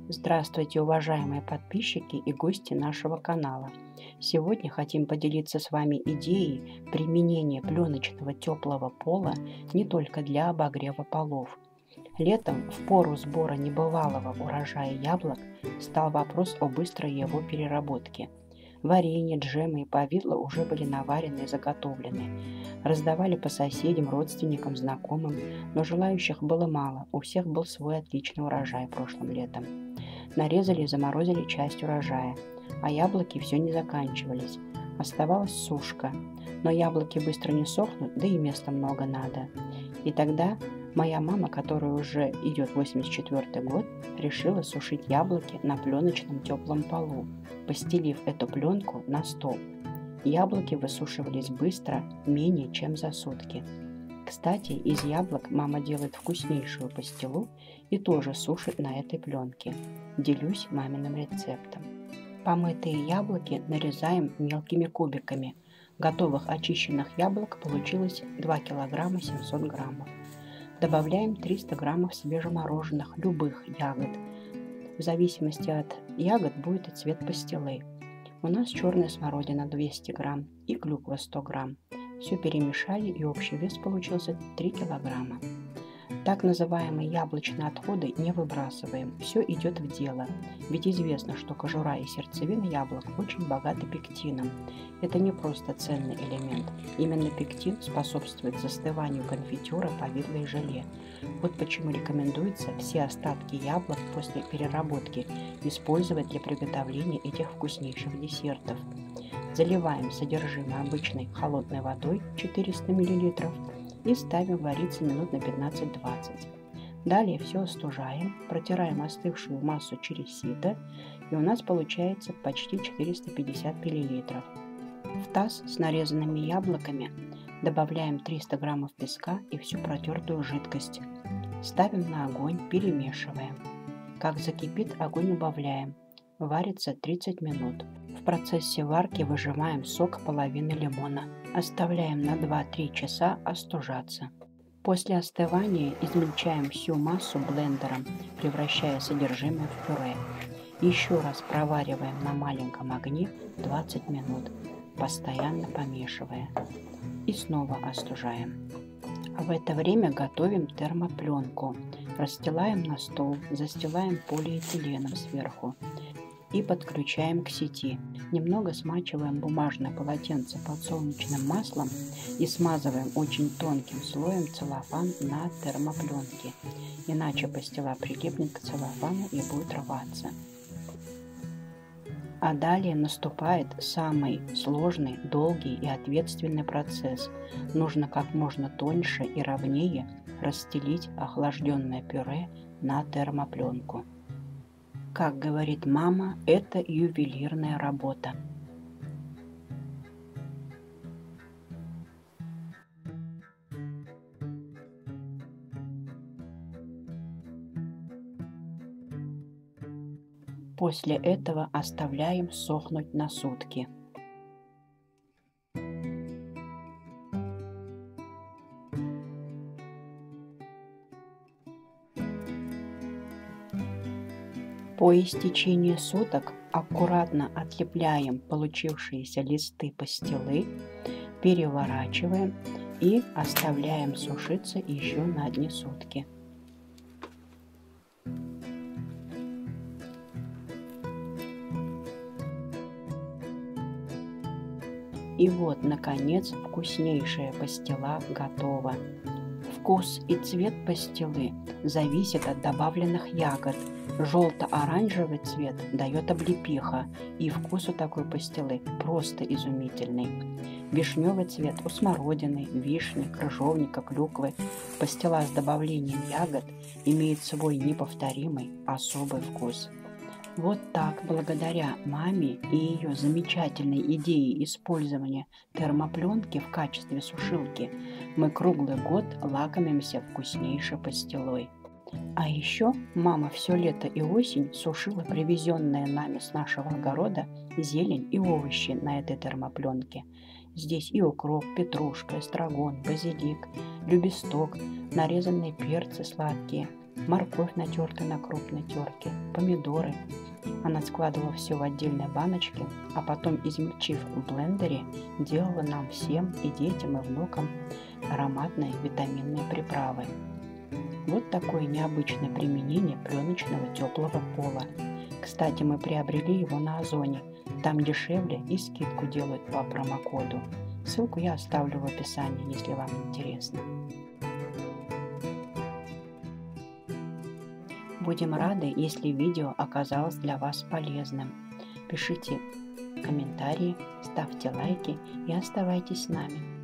Здравствуйте, уважаемые подписчики и гости нашего канала. Сегодня хотим поделиться с вами идеей применения пленочного теплого пола не только для обогрева полов. Летом, в пору сбора небывалого урожая яблок, стал вопрос о быстрой его переработке. Варенье, джемы и повидло уже были наварены и заготовлены. Раздавали по соседям, родственникам, знакомым, но желающих было мало, у всех был свой отличный урожай прошлым летом. Нарезали и заморозили часть урожая, а яблоки все не заканчивались. Оставалась сушка, но яблоки быстро не сохнут, да и места много надо. И тогда моя мама, которая уже идет 84-й год, решила сушить яблоки на пленочном теплом полу, постелив эту пленку на стол. Яблоки высушивались быстро, менее чем за сутки. Кстати, из яблок мама делает вкуснейшую пастилу и тоже сушит на этой пленке. Делюсь маминым рецептом. Помытые яблоки нарезаем мелкими кубиками. Готовых очищенных яблок получилось 2 кг 700 граммов. Добавляем 300 граммов свежемороженых любых ягод. В зависимости от ягод будет и цвет пастилы. У нас черная смородина 200 грамм и клюква 100 грамм. Все перемешали, и общий вес получился 3 килограмма. Так называемые яблочные отходы не выбрасываем, все идет в дело. Ведь известно, что кожура и сердцевина яблок очень богаты пектином. Это не просто ценный элемент. Именно пектин способствует застыванию конфитюра, повидла и желе. Вот почему рекомендуется все остатки яблок после переработки использовать для приготовления этих вкуснейших десертов. Заливаем содержимое обычной холодной водой 400 мл и ставим вариться минут на 15-20. Далее все остужаем, протираем остывшую массу через сито, и у нас получается почти 450 мл. В таз с нарезанными яблоками добавляем 300 граммов песка и всю протертую жидкость. Ставим на огонь, перемешиваем. Как закипит, огонь убавляем. Варится 30 минут. В процессе варки выжимаем сок половины лимона. Оставляем на 2-3 часа остужаться. После остывания измельчаем всю массу блендером, превращая содержимое в пюре. Еще раз провариваем на маленьком огне 20 минут, постоянно помешивая. И снова остужаем. А в это время готовим термопленку. Расстилаем на стол, застилаем полиэтиленом сверху и подключаем к сети. Немного смачиваем бумажное полотенце подсолнечным маслом и смазываем очень тонким слоем целлофан на термопленке, иначе пастила прилипнет к целлофану и будет рваться. А далее наступает самый сложный, долгий и ответственный процесс. Нужно как можно тоньше и ровнее расстелить охлажденное пюре на термопленку. Как говорит мама, это ювелирная работа. После этого оставляем сохнуть на сутки. По истечении суток аккуратно отлепляем получившиеся листы пастилы, переворачиваем и оставляем сушиться еще на одни сутки. И вот, наконец, вкуснейшая пастила готова. Вкус и цвет пастилы зависит от добавленных ягод. Желто-оранжевый цвет дает облепиха, и вкус у такой пастилы просто изумительный. Вишневый цвет у смородины, вишни, крыжовника, клюквы. Пастила с добавлением ягод имеет свой неповторимый особый вкус. Вот так, благодаря маме и ее замечательной идее использования термопленки в качестве сушилки, мы круглый год лакомимся вкуснейшей пастилой. А еще мама все лето и осень сушила привезенные нами с нашего огорода зелень и овощи на этой термопленке. Здесь и укроп, петрушка, эстрагон, базилик, любесток, нарезанные перцы сладкие, морковь натертая на крупной терке, помидоры. Она складывала все в отдельные баночки, а потом, измельчив в блендере, делала нам всем, и детям, и внукам, ароматные витаминные приправы. Вот такое необычное применение пленочного теплого пола. Кстати, мы приобрели его на Озоне. Там дешевле и скидку делают по промокоду. Ссылку я оставлю в описании, если вам интересно. Будем рады, если видео оказалось для вас полезным. Пишите комментарии, ставьте лайки и оставайтесь с нами.